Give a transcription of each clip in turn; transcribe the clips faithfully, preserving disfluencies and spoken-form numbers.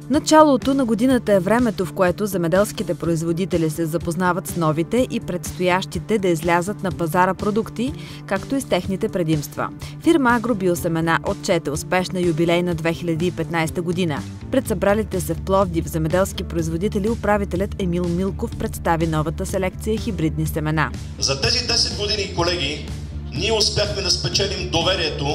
Началото на годината е времето, в което земеделските производители се запознават с новите и предстоящите да излязат на пазара продукти, както и с техните предимства. Фирма Агробиосемена отчете успешна юбилейна две хиляди и петнадесета година. Пред събралите се в Пловдив земеделски производители управителят Емил Милков представи новата селекция хибридни семена. За тези десет години, колеги, ние успяхме да спечелим доверието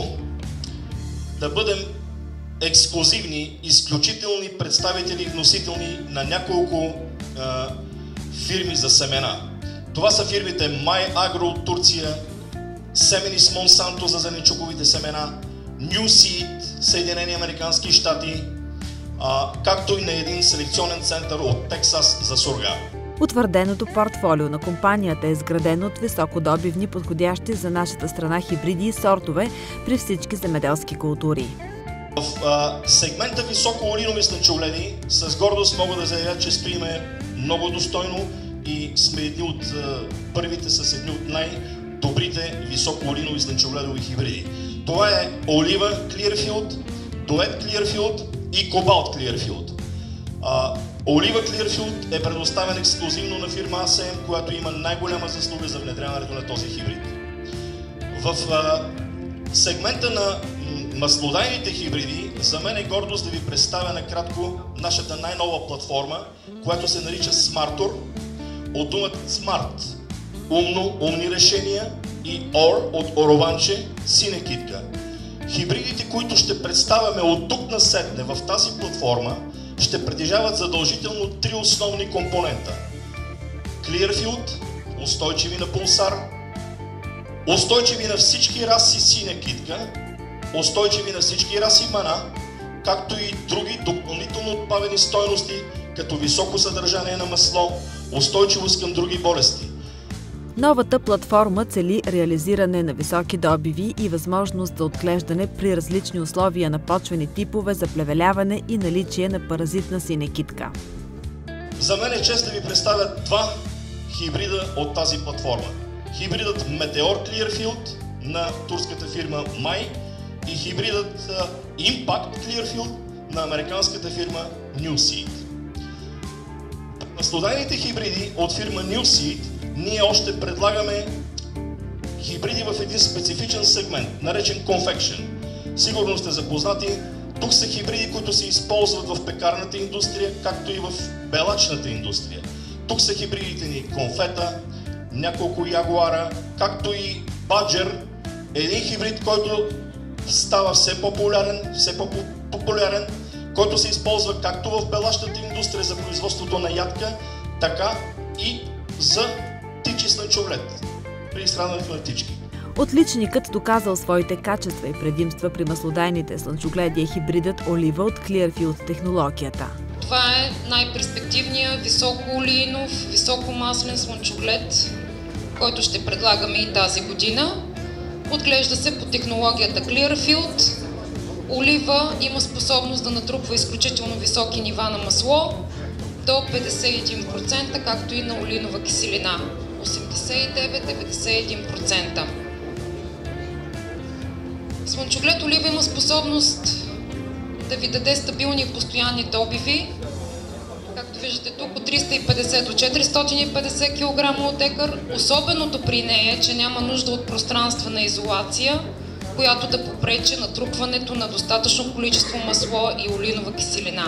да бъдем ексклузивни, изключителни представители и вносители на няколко е, фирми за семена. Това са фирмите Май Агро от Турция, Семенис Монсанто за зеленчуковите семена, New Seed, Съединени американски щати, а, както и на един селекционен център от Тексас за сурга. Утвърденото портфолио на компанията е изградено от високодобивни, подходящи за нашата страна хибриди и сортове при всички земеделски култури. В а, сегмента високоолинови слънчогледи с гордост мога да заявя, че стоиме много достойно и сме едни от а, първите с едни от най-добрите високоолинови слънчогледови хибриди. Това е Олива Clearfield, Дует Clearfield и Кобалт Clearfield. А, Олива Clearfield е предоставен ексклюзивно на фирма А С М, която има най-голяма заслуга за внедряването на този хибрид. В а, сегмента на маслодайните хибриди, за мен е гордост да ви представя накратко нашата най-нова платформа, която се нарича Smartor, от думата Smart, умно, умни решения, и Ор от Орованче, синя китка. Хибридите, които ще представяме от тук насетне в тази платформа, ще притежават задължително три основни компонента. Clearfield, устойчиви на пулсар, устойчиви на всички раси синя китка, устойчиви на всички раси мана, както и други допълнително отбавени стойности, като високо съдържание на масло, устойчивост към други болести. Новата платформа цели реализиране на високи добиви и възможност за отглеждане при различни условия на почвени типове, заплевеляване и наличие на паразитна синя китка. За мен е чест да ви представя два хибрида от тази платформа. Хибридът Meteor Clearfield на турската фирма Май и хибридът Impact Clearfield на американската фирма New Seed. На маслодайните хибриди от фирма New Seed ние още предлагаме хибриди в един специфичен сегмент, наречен Confection. Сигурно сте запознати, тук са хибриди, които се използват в пекарната индустрия, както и в белачната индустрия. Тук са хибридите ни Конфета, няколко Ягуара, както и Баджер, един хибрид, който става все по-популярен, все по-популярен, който се използва както в белащата индустрия за производството на ядка, така и за птичи слънчоглед, при изхранването на птички. Отличникът доказал своите качества и предимства при маслодайните слънчогледи е хибридът Олива от Clearfield технологията. Това е най-перспективният високоолиинов, високомаслен слънчоглед, който ще предлагаме и тази година. Отглежда се по технологията Clearfield. Олива има способност да натрупва изключително високи нива на масло до петдесет и един процента, както и на олинова киселина осемдесет и девет до деветдесет и един процента. Слънчоглед Олива има способност да ви даде стабилни и постоянни добиви, както виждате тук, от триста и петдесет до четиристотин и петдесет килограма от декар. Особеното при нея е, че няма нужда от пространствена изолация, която да попречи натрупването на достатъчно количество масло и олинова киселина.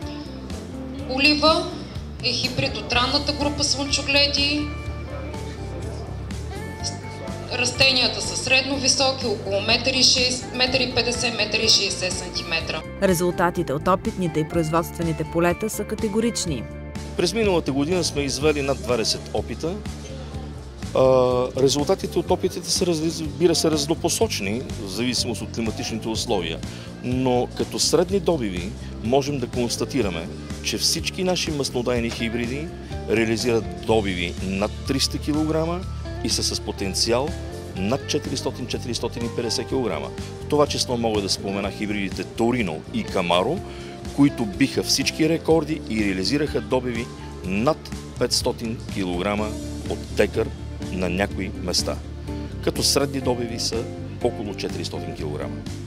Олива е хибрид от ранната група слънчогледи. Растенията са средно високи, около метър и петдесет до метър и шейсет сантиметра. Резултатите от опитните и производствените полета са категорични. През миналата година сме извели над двадесет опита. Резултатите от опитите са, разбира се, разнопосочни, в зависимост от климатичните условия, но като средни добиви можем да констатираме, че всички наши маслодайни хибриди реализират добиви над триста килограма и са с потенциал над четиристотин до четиристотин и петдесет килограма. В това число мога да спомена хибридите Торино и Камаро, които биха всички рекорди и реализираха добиви над петстотин килограма от декар на някои места, като средни добиви са около четиристотин килограма.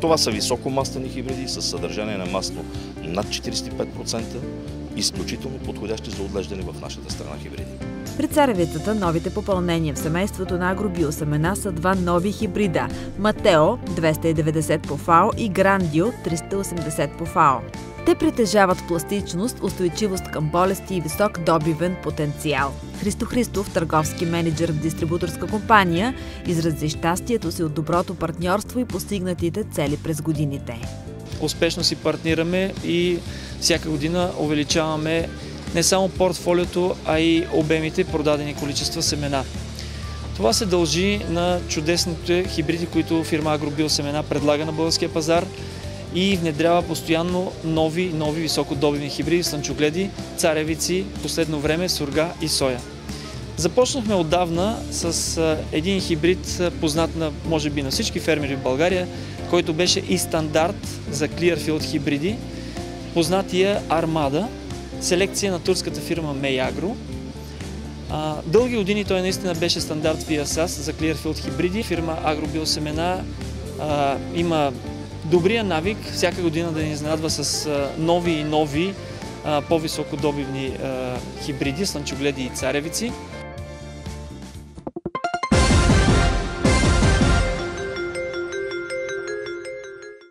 Това са високомаслени хибриди с съдържание на масло над четиридесет и пет процента, изключително подходящи за отглеждане в нашата страна хибриди. При царевицата новите попълнения в семейството на Агробио семена са два нови хибрида – Матео двеста и деветдесет по ФАО и Грандио триста и осемдесет по ФАО. Те притежават пластичност, устойчивост към болести и висок добивен потенциал. Христо Христов, търговски мениджър в дистрибуторска компания, изрази щастието си от доброто партньорство и постигнатите цели през годините. Успешно си партнираме и всяка година увеличаваме не само портфолиото, а и обемите продадени количества семена. Това се дължи на чудесните хибриди, които фирма Агробио семена предлага на българския пазар и внедрява постоянно нови, нови високодобивни хибриди, слънчогледи, царевици, последно време сурга и соя. Започнахме отдавна с един хибрид, познат на, може би, на всички фермери в България, който беше и стандарт за Clearfield хибриди, познатия Армада, селекция на турската фирма Мейагро. Дълги години той наистина беше стандарт в ИАСАС за Clearfield хибриди. Фирма Агробио семена а, има добрия навик всяка година да ни изненадва с а, нови и нови по-високодобивни хибриди, слънчогледи и царевици.